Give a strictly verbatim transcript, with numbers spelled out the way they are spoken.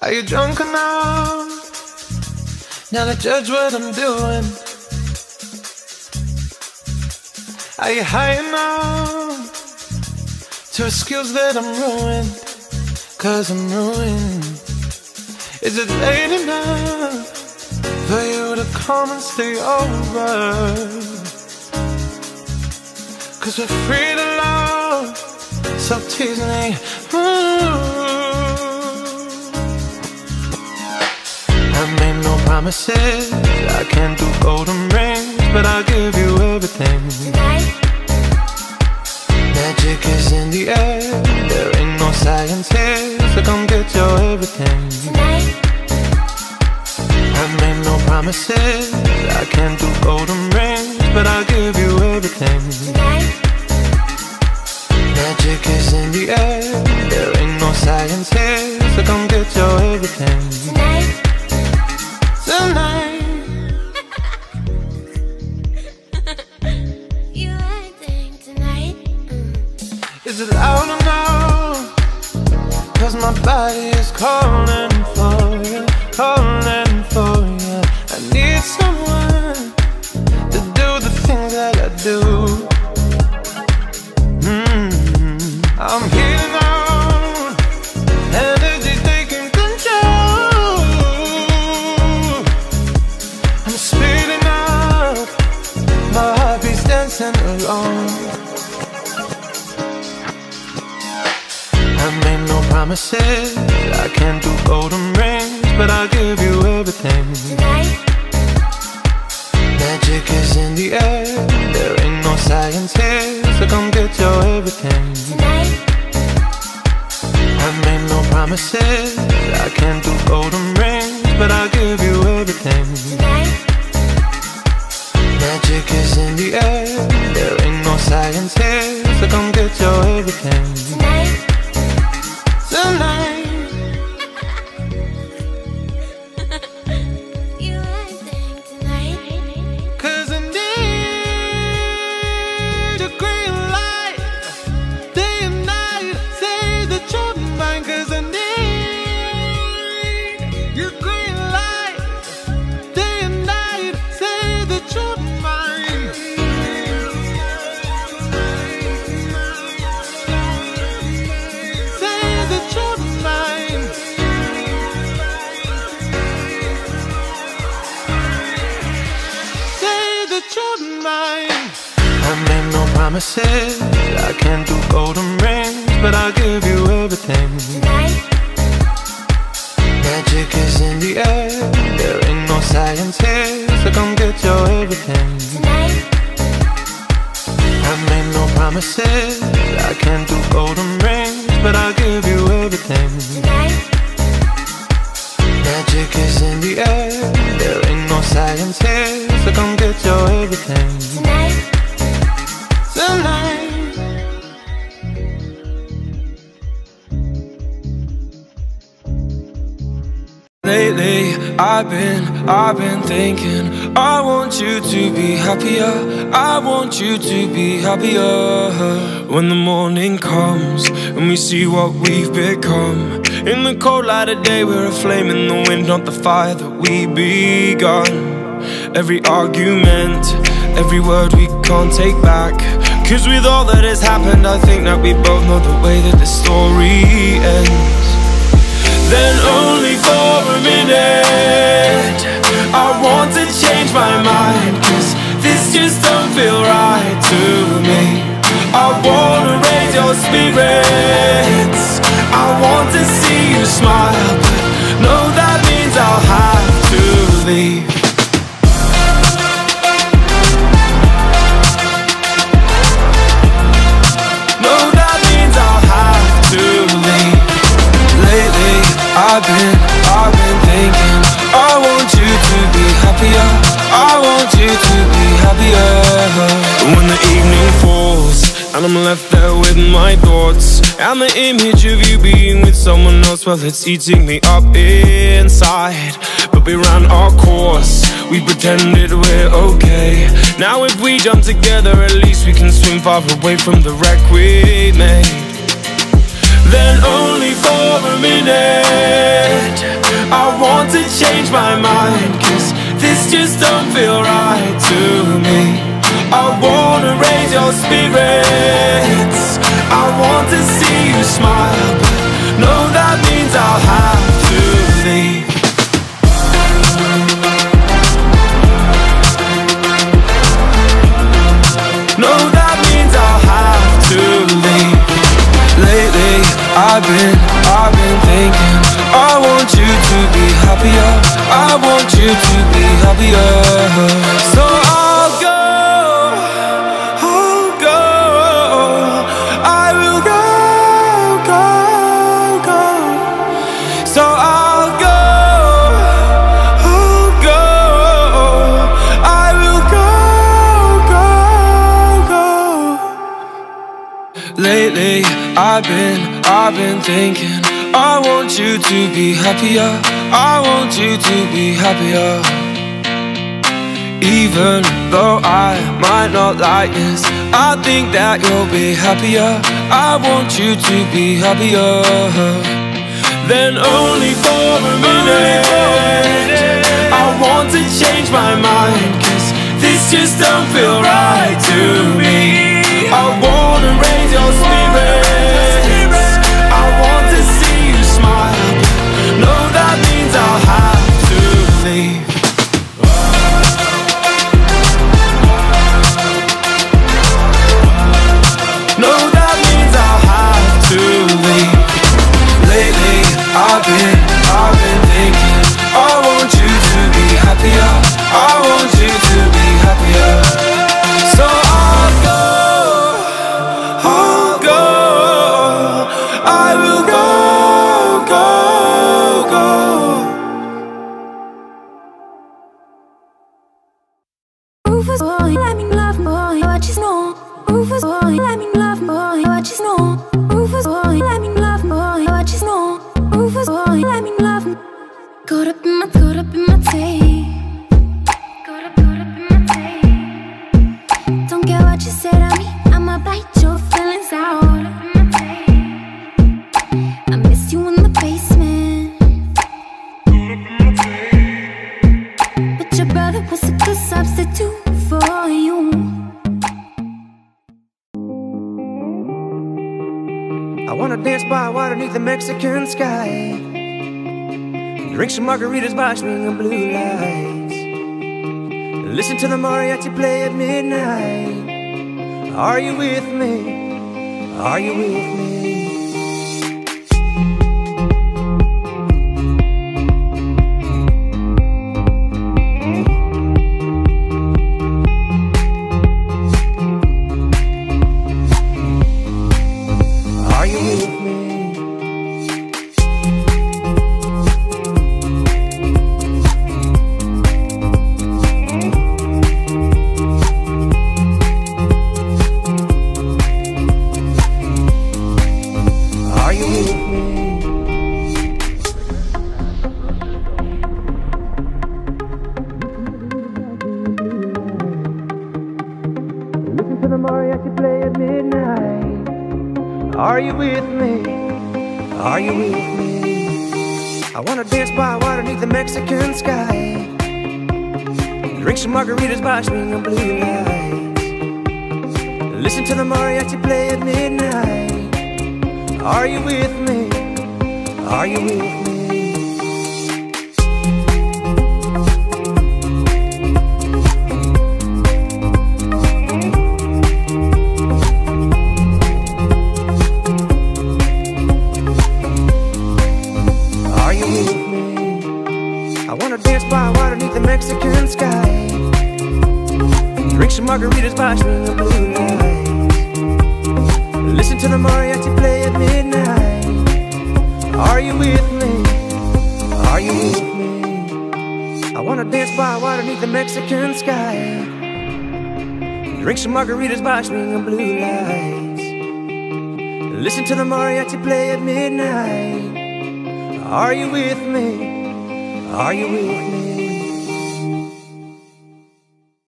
Are you drunk enough now to judge what I'm doing? Are you high enough to excuse that I'm ruined? Cause I'm ruined. Is it late enough for you to come and stay over? Cause we're free to love, so tease me. Ooh. I made no promises, I can't do golden rings, but I'll give you everything. Tonight? Magic is in the air, there ain't no science here, so come get your everything. Tonight? I made no promises, I can't do golden rings, but I'll give you everything. Tonight? Magic is in the air, there ain't no science here, so come get your everything. Tonight? Tonight. You acting tonight? Mm. Is it loud enough? Cause my body is calling for you, calling for you. I need someone to do the things that I do. Mm-hmm. I'm here now, energy taking control. I'm speeding up, my heartbeat's dancing along. I made no promises, I can't do golden rings, but I'll give you everything. Tonight? Magic is in the air, there ain't no science here, so come get your everything. Tonight? I made no promises, I can't do golden rings, but I'll give you everything. Tonight? Magic is in the air, there ain't no science here, so come get your everything. Tonight? Tonight. You acting tonight? Cause I need a green light, day and night, say that you're mine. Cause I need your green light, day and night, say that you're mine. Say that you're mine. Say that you're mine. I made no promises, I can't do golden rings, but I'll give you everything. Tonight? Magic is in the air, there ain't no science here, so come get your everything. Tonight? I made no promises, I can't do golden rings, but I'll give you everything. Tonight? Magic is in the air, there ain't no science here, so come get your everything. Tonight? Tonight. Lately, I've been, I've been thinking I want you to be happier, I want you to be happier. When the morning comes and we see what we've become, in the cold light of day we're a flame in the wind, not the fire that we begun. Every argument, every word we can't take back, cause with all that has happened I think that we both know the way that the story ends. Then only for a minute I want to change my mind, cause this just don't feel right to me. I wanna raise your spirits, I want to see you smile, but no, that means I'll have to leave. No, that means I'll have to leave. Lately, I've been, I've been thinking I want you to be happier, I want you to be happier. When the evening falls and I'm left there with my thoughts, and the image of you being with someone else, well, it's eating me up inside. But we ran our course, we pretended we're okay. Now if we jump together, at least we can swim far away from the wreck we made. Then only for a minute change my mind, 'cause this just don't feel right to me. I wanna raise your spirits, I want to see you smile, but no, that means I'll have to leave. No, that means I'll have to leave. Lately, I've been, I've been thinking, I want you to be happier, I want you to be happier. So I'll go, I'll go, I will go, go, go. So I'll go, I'll go, I will go, go, go. Lately, I've been, I've been thinking, I want you to be happier, I want you to be happier. Even though I might not like this, I think that you'll be happier, I want you to be happier. Then only for a minute, I want to change my mind, 'cause this just don't feel right to me. I wanna raise your spirits, I want to see you smile, no, that means I'll have to leave. No, that means I'll have to leave. Lately, I've been, I've been thinking, I want you to be happier, I want you to be happier. So I'll go, I'll go, I will go, go, go. Rufus boy, let me love boy, what you know. Rufus boy, let me love boy, what you know. Rufus boy, let me love boy, what you know. Rufus boy, let me love. Caught up in my, caught up in my tape. Caught up, caught up in my tape. Don't care what you said to me, I'ma bite your feelings out. I miss you in the basement, but your brother was a good substitute for you. I wanna dance by water beneath the Mexican sky, drink some margaritas by swinging blue lights, listen to the mariachi play at midnight. Are you with me? Are you with me? Are you with me? Are you with me? Listen to the mariachi play at midnight. Are you with me? Are you with me? I wanna dance by water beneath the Mexican sky, drink some margaritas by swinging blue lights, listen to the mariachi play at midnight. Are you with me? Are you with me? Are you with me? I wanna dance by water beneath the Mexican sky, drink some margaritas by swinging blue lights, listen to the mariachi play at midnight. Are you with me? Are you with me? I wanna dance by water beneath the Mexican sky, drink some margaritas by swinging blue lights, listen to the mariachi play at midnight. Are you with me? Are you with me?